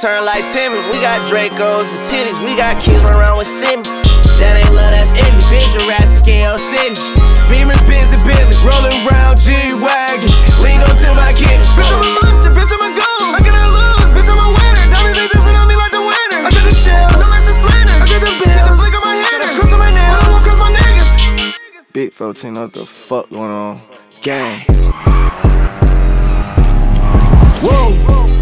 turn like Timmy. We got dracos with titties, we got kids run around with Sims. That ain't love, that's envy. Been Jurassic in your city. Beamers, Benz, and Bentleys, rolling round G-Wagon. Lingo to my kids. Bitch, I'm a monster, bitch, I'm a goon. I cannot lose, bitch, I'm a winner. Diamonds ain't dancing on me like the winner. I got the shells, I'm like the splinter. I got the bills, the flick on my head, cross on my nail. I don't want cross my niggas. Big 14, what the fuck going on? Gang. Whoa.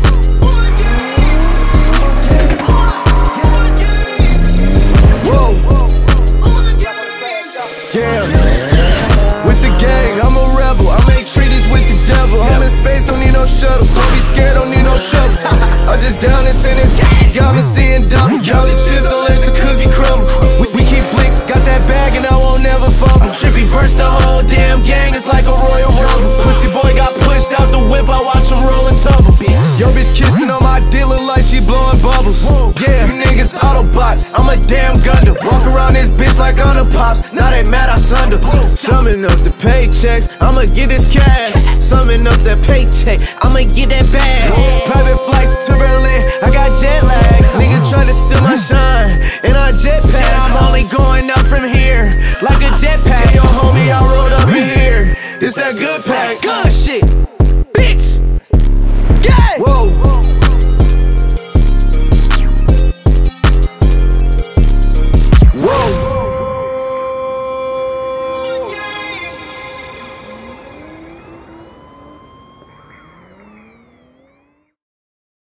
Yeah, with the gang, I'm a rebel. I make treaties with the devil. I'm in space, don't need no shuttle. Don't be scared, don't need no trouble. I just down this in this. Got me seeing double. Y'all the chips, don't let the cookie crumble. We keep blicks, got that bag and I won't never fumble. Trippie verse the whole damn gang, it's like a Royal Rumble. Pussy boy got pushed out the whip, I watch him roll and tumble. Yo bitch kissing on my dealer like she blowing bubbles. Yeah, you niggas Autobots, I'm a damn Gundam. Walk around this bitch like I'm the pops, now they mad I sunned them. Summing up the paychecks, I'ma get this cash. Summing up that paycheck, I'ma get that bag. Private flights to Berlin, I got jet lag. Nigga try to steal my shine, and I jetpack. I'm only going up from here, like a jetpack. Yo homie, I rolled up in here, this that good pack. Good shit.